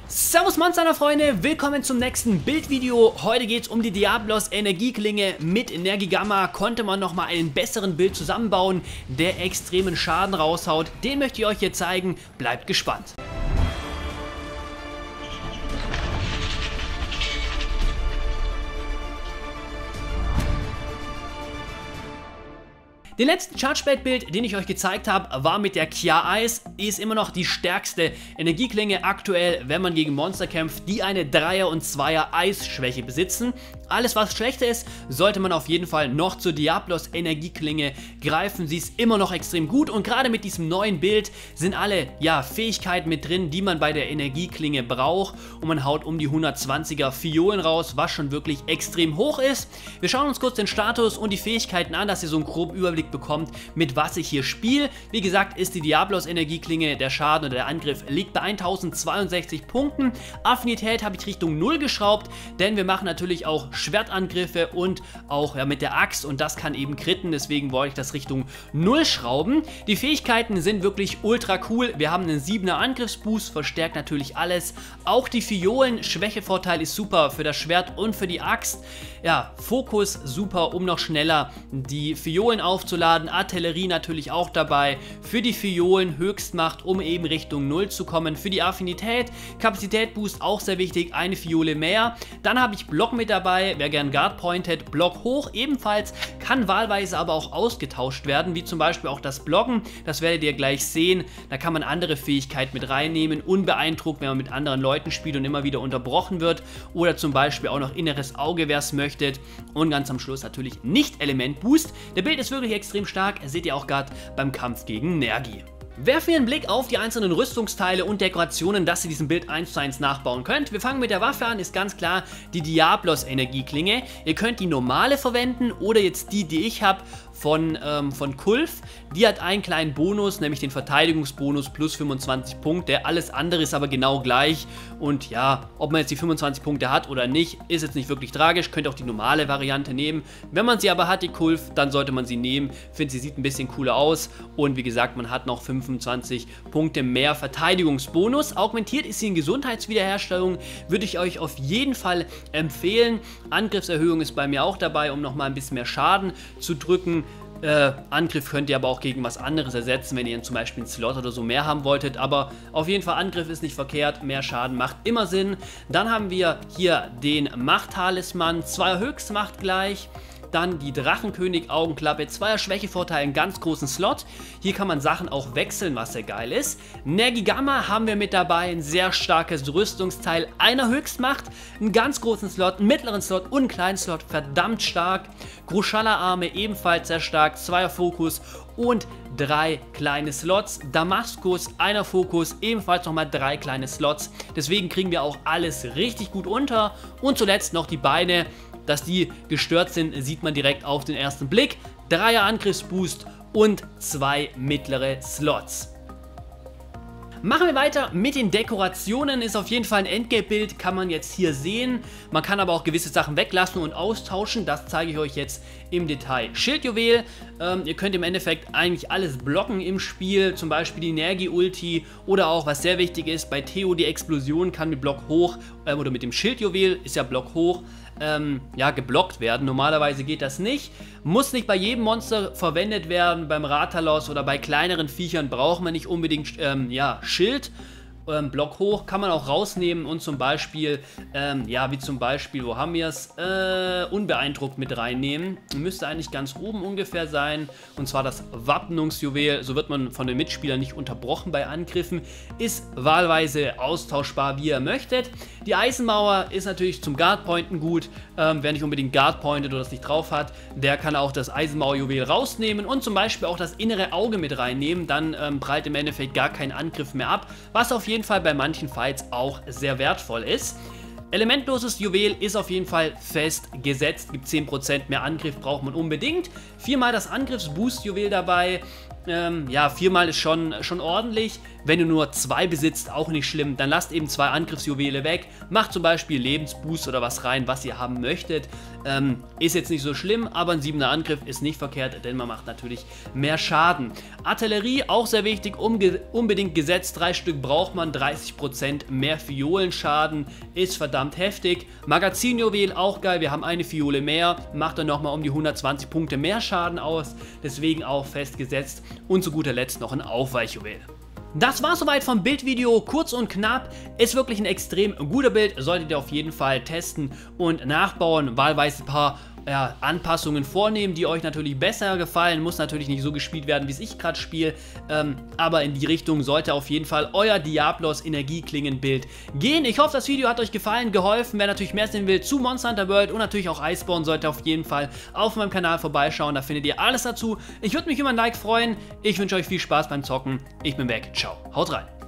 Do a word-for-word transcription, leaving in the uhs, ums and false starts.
Servus Monster Freunde, willkommen zum nächsten Bildvideo. Heute geht es um die Diablos Energieklinge. Mit Energigamma konnte man nochmal einen besseren Bild zusammenbauen, der extremen Schaden raushaut. Den möchte ich euch hier zeigen, bleibt gespannt. Den letzten Chargebait-Bild, den ich euch gezeigt habe, war mit der Kia Ice. Die ist immer noch die stärkste Energieklinge aktuell, wenn man gegen Monster kämpft, die eine Dreier- und Zweier-Eis-Schwäche besitzen. Alles, was schlechter ist, sollte man auf jeden Fall noch zur Diablos Energieklinge greifen. Sie ist immer noch extrem gut und gerade mit diesem neuen Bild sind alle ja, Fähigkeiten mit drin, die man bei der Energieklinge braucht. Und man haut um die hundertzwanziger Fiolen raus, was schon wirklich extrem hoch ist. Wir schauen uns kurz den Status und die Fähigkeiten an, dass ihr so einen groben Überblick bekommt, mit was ich hier spiele. Wie gesagt, ist die Diablos Energieklinge, der Schaden oder der Angriff liegt bei tausendzweiundsechzig Punkten. Affinität habe ich Richtung null geschraubt, denn wir machen natürlich auch Schwertangriffe und auch ja, mit der Axt und das kann eben kritten, deswegen wollte ich das Richtung null schrauben. Die Fähigkeiten sind wirklich ultra cool. Wir haben einen siebener Angriffsboost, verstärkt natürlich alles. Auch die Fiolen, Schwächevorteil ist super für das Schwert und für die Axt. Ja, Fokus super, um noch schneller die Fiolen aufzuladen. Artillerie natürlich auch dabei. Für die Fiolen Höchstmacht, um eben Richtung null zu kommen. Für die Affinität, Kapazitätboost auch sehr wichtig, eine Fiole mehr. Dann habe ich Block mit dabei, wer gern Guard pointet, Block hoch ebenfalls, kann wahlweise aber auch ausgetauscht werden, wie zum Beispiel auch das Blocken. Das werdet ihr gleich sehen. Da kann man andere Fähigkeiten mit reinnehmen, unbeeindruckt, wenn man mit anderen Leuten spielt und immer wieder unterbrochen wird. Oder zum Beispiel auch noch inneres Auge, wer es möchte. Und ganz am Schluss natürlich nicht Element Boost. Der Bild ist wirklich extrem stark, seht ihr auch gerade beim Kampf gegen Nergi. Werfen wir einen Blick auf die einzelnen Rüstungsteile und Dekorationen, dass ihr diesen Bild eins zu eins nachbauen könnt. Wir fangen mit der Waffe an, ist ganz klar die Diablos Energieklinge. Ihr könnt die normale verwenden oder jetzt die, die ich habe, von, ähm, von Kulf. Die hat einen kleinen Bonus, nämlich den Verteidigungsbonus plus fünfundzwanzig Punkte. Alles andere ist aber genau gleich. Und ja, ob man jetzt die fünfundzwanzig Punkte hat oder nicht, ist jetzt nicht wirklich tragisch. Könnt auch die normale Variante nehmen. Wenn man sie aber hat, die Kulf, dann sollte man sie nehmen. Ich finde, sie sieht ein bisschen cooler aus. Und wie gesagt, man hat noch fünfundzwanzig Punkte mehr Verteidigungsbonus. Augmentiert ist sie in Gesundheitswiederherstellung. Würde ich euch auf jeden Fall empfehlen. Angriffserhöhung ist bei mir auch dabei, um nochmal ein bisschen mehr Schaden zu drücken. Äh, Angriff könnt ihr aber auch gegen was anderes ersetzen, wenn ihr zum Beispiel einen Slot oder so mehr haben wolltet, aber auf jeden Fall Angriff ist nicht verkehrt, mehr Schaden macht immer Sinn. Dann haben wir hier den Machttalisman, zweier Höchstmacht gleich. Dann die Drachenkönig-Augenklappe, zweier Schwächevorteil, einen ganz großen Slot. Hier kann man Sachen auch wechseln, was sehr geil ist. Energigamma haben wir mit dabei, ein sehr starkes Rüstungsteil, einer Höchstmacht, einen ganz großen Slot, einen mittleren Slot und einen kleinen Slot, verdammt stark. Grushala-Arme ebenfalls sehr stark, zweier Fokus und drei kleine Slots. Damaskus, einer Fokus, ebenfalls nochmal drei kleine Slots. Deswegen kriegen wir auch alles richtig gut unter. Und zuletzt noch die Beine. Dass die gestört sind, sieht man direkt auf den ersten Blick. Dreier Angriffsboost und zwei mittlere Slots. Machen wir weiter mit den Dekorationen, ist auf jeden Fall ein Endgame-Bild, kann man jetzt hier sehen. Man kann aber auch gewisse Sachen weglassen und austauschen, das zeige ich euch jetzt im Detail. Schildjuwel, ähm, ihr könnt im Endeffekt eigentlich alles blocken im Spiel, zum Beispiel die Nergi-Ulti oder auch, was sehr wichtig ist, bei Theo die Explosion kann mit Block hoch, äh, oder mit dem Schildjuwel ist ja Block hoch, ähm, ja, geblockt werden. Normalerweise geht das nicht. Muss nicht bei jedem Monster verwendet werden, beim Rathalos oder bei kleineren Viechern braucht man nicht unbedingt ähm, ja, Schild. Ähm, Block hoch kann man auch rausnehmen und zum Beispiel, ähm, ja, wie zum Beispiel, wo haben wir es? Äh, unbeeindruckt mit reinnehmen. Müsste eigentlich ganz oben ungefähr sein. Und zwar das Wappnungsjuwel. So wird man von den Mitspielern nicht unterbrochen bei Angriffen. Ist wahlweise austauschbar, wie ihr möchtet. Die Eisenmauer ist natürlich zum Guardpointen gut. Ähm, wer nicht unbedingt Guardpointet oder das nicht drauf hat, der kann auch das Eisenmauerjuwel rausnehmen und zum Beispiel auch das innere Auge mit reinnehmen. Dann ähm, prallt im Endeffekt gar kein Angriff mehr ab. Was auf jeden Fall bei manchen Fights auch sehr wertvoll ist. Elementloses Juwel ist auf jeden Fall festgesetzt, gibt zehn Prozent mehr Angriff, braucht man unbedingt. Viermal das Angriffsboost-Juwel dabei, ähm, ja, viermal ist schon, schon ordentlich. Wenn du nur zwei besitzt, auch nicht schlimm. Dann lasst eben zwei Angriffsjuwele weg. Macht zum Beispiel Lebensboost oder was rein, was ihr haben möchtet. Ähm, ist jetzt nicht so schlimm, aber ein siebener Angriff ist nicht verkehrt, denn man macht natürlich mehr Schaden. Artillerie, auch sehr wichtig, umge unbedingt gesetzt. Drei Stück braucht man, dreißig Prozent mehr Fiolenschaden, ist verdammt heftig. Magazinjuwel, auch geil, wir haben eine Fiole mehr, macht dann nochmal um die hundertzwanzig Punkte mehr Schaden aus, deswegen auch festgesetzt. Und zu guter Letzt noch ein Aufweichjuwel. Das war soweit vom Bildvideo, kurz und knapp, ist wirklich ein extrem guter Bild, solltet ihr auf jeden Fall testen und nachbauen, wahlweise ein paar ja, Anpassungen vornehmen, die euch natürlich besser gefallen, muss natürlich nicht so gespielt werden, wie es ich gerade spiele, ähm, aber in die Richtung sollte auf jeden Fall euer Diablos Energieklingenbild gehen. Ich hoffe, das Video hat euch gefallen, geholfen. Wer natürlich mehr sehen will zu Monster Hunter World und natürlich auch Iceborne, sollte auf jeden Fall auf meinem Kanal vorbeischauen, da findet ihr alles dazu. Ich würde mich über ein Like freuen, ich wünsche euch viel Spaß beim Zocken, ich bin weg, ciao, haut rein.